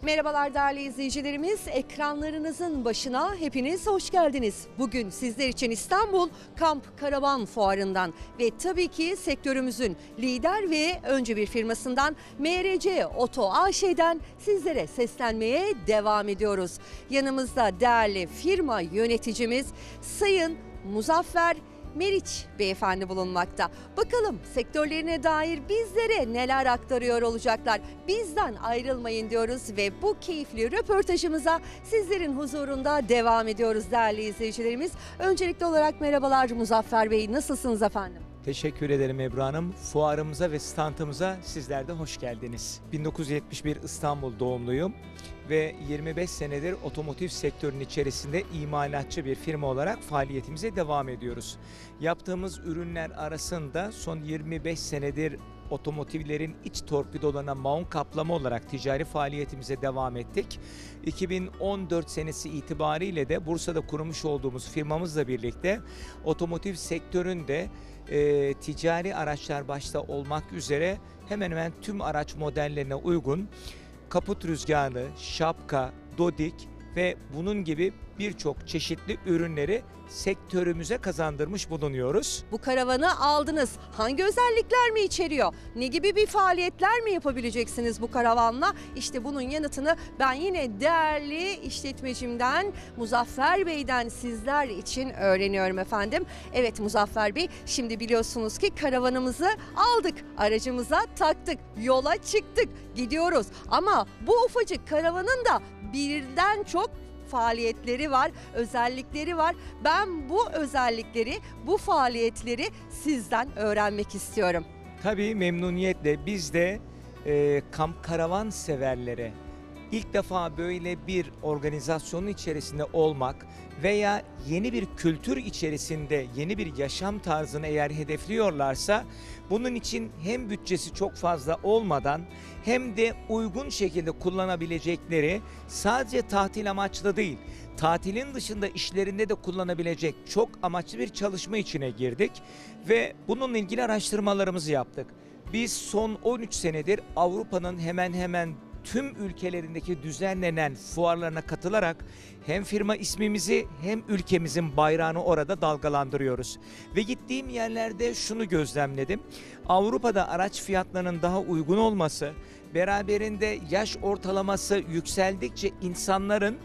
Merhabalar değerli izleyicilerimiz, ekranlarınızın başına hepiniz hoş geldiniz. Bugün sizler için İstanbul Kamp Karavan Fuarı'ndan ve tabii ki sektörümüzün lider ve öncü bir firmasından MRC Oto AŞ'den sizlere seslenmeye devam ediyoruz. Yanımızda değerli firma yöneticimiz Sayın Muzaffer Meriç beyefendi bulunmakta. Bakalım sektörlerine dair bizlere neler aktarıyor olacaklar. Bizden ayrılmayın diyoruz ve bu keyifli röportajımıza sizlerin huzurunda devam ediyoruz değerli izleyicilerimiz. Öncelikli olarak merhabalar Muzaffer Bey, nasılsınız efendim? Teşekkür ederim Ebru Hanım. Fuarımıza ve standımıza sizler de hoş geldiniz. 1971 İstanbul doğumluyum ve 25 senedir otomotiv sektörünün içerisinde imalatçı bir firma olarak faaliyetimize devam ediyoruz. Yaptığımız ürünler arasında son 25 senedir otomotivlerin iç torpidolarına mount kaplama olarak ticari faaliyetimize devam ettik. 2014 senesi itibariyle de Bursa'da kurmuş olduğumuz firmamızla birlikte otomotiv sektöründe ticari araçlar başta olmak üzere hemen hemen tüm araç modellerine uygun kaput rüzgarlı, şapka, dodik ve bunun gibi birçok çeşitli ürünleri sektörümüze kazandırmış bulunuyoruz. Bu karavanı aldınız. Hangi özellikler mi içeriyor? Ne gibi bir faaliyetler mi yapabileceksiniz bu karavanla? İşte bunun yanıtını ben yine değerli işletmecimden Muzaffer Bey'den sizler için öğreniyorum efendim. Evet Muzaffer Bey, şimdi biliyorsunuz ki karavanımızı aldık, aracımıza taktık, yola çıktık, gidiyoruz. Ama bu ufacık karavanın da birden çok faaliyetleri var, özellikleri var. Ben bu özellikleri, bu faaliyetleri sizden öğrenmek istiyorum. Tabii memnuniyetle biz de kamp karavan severlere ilk defa böyle bir organizasyonun içerisinde olmak veya yeni bir kültür içerisinde yeni bir yaşam tarzını eğer hedefliyorlarsa bunun için hem bütçesi çok fazla olmadan hem de uygun şekilde kullanabilecekleri sadece tatil amaçlı değil, tatilin dışında işlerinde de kullanabilecek çok amaçlı bir çalışma içine girdik ve bununla ilgili araştırmalarımızı yaptık. Biz son 13 senedir Avrupa'nın hemen hemen tüm ülkelerindeki düzenlenen fuarlarına katılarak hem firma ismimizi hem ülkemizin bayrağını orada dalgalandırıyoruz. Ve gittiğim yerlerde şunu gözlemledim. Avrupa'da araç fiyatlarının daha uygun olması, beraberinde yaş ortalaması yükseldikçe insanların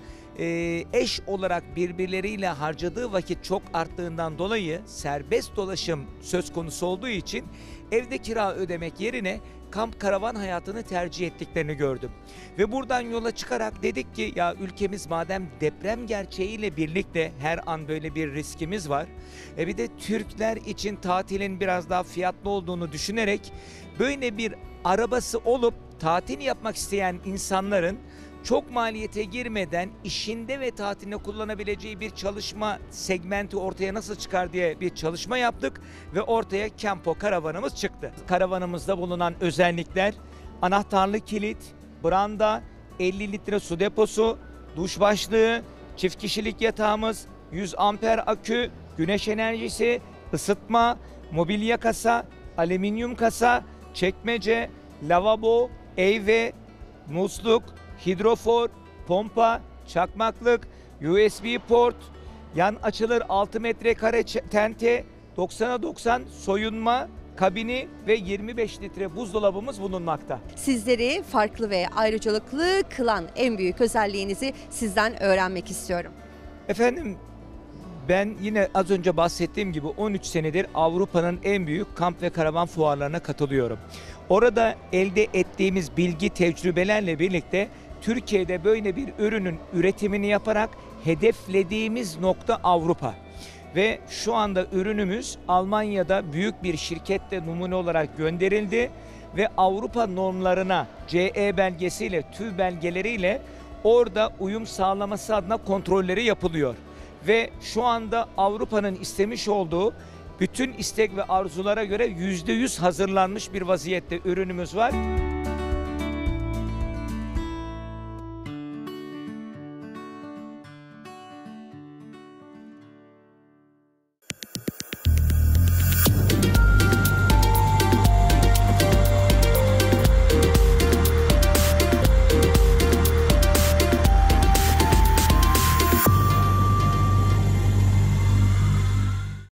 eş olarak birbirleriyle harcadığı vakit çok arttığından dolayı serbest dolaşım söz konusu olduğu için evde kira ödemek yerine kamp karavan hayatını tercih ettiklerini gördüm. Ve buradan yola çıkarak dedik ki ya ülkemiz madem deprem gerçeğiyle birlikte her an böyle bir riskimiz var. Bir de Türkler için tatilin biraz daha fiyatlı olduğunu düşünerek böyle bir arabası olup tatil yapmak isteyen insanların çok maliyete girmeden işinde ve tatilinde kullanabileceği bir çalışma segmenti ortaya nasıl çıkar diye bir çalışma yaptık ve ortaya Kempo karavanımız çıktı. Karavanımızda bulunan özellikler anahtarlı kilit, branda, 50 litre su deposu, duş başlığı, çift kişilik yatağımız, 100 amper akü, güneş enerjisi, ısıtma, mobilya kasa, alüminyum kasa, çekmece, lavabo, ev, musluk, hidrofor, pompa, çakmaklık, USB port, yan açılır 6 metrekare tente, 90'a 90 soyunma kabini ve 25 litre buzdolabımız bulunmakta. Sizleri farklı ve ayrıcalıklı kılan en büyük özelliğinizi sizden öğrenmek istiyorum. Efendim, ben yine az önce bahsettiğim gibi 13 senedir Avrupa'nın en büyük kamp ve karavan fuarlarına katılıyorum. Orada elde ettiğimiz bilgi, tecrübelerle birlikte Türkiye'de böyle bir ürünün üretimini yaparak hedeflediğimiz nokta Avrupa. Ve şu anda ürünümüz Almanya'da büyük bir şirkette numune olarak gönderildi ve Avrupa normlarına CE belgesiyle, TÜV belgeleriyle orada uyum sağlaması adına kontrolleri yapılıyor. Ve şu anda Avrupa'nın istemiş olduğu bütün istek ve arzulara göre %100 hazırlanmış bir vaziyette ürünümüz var.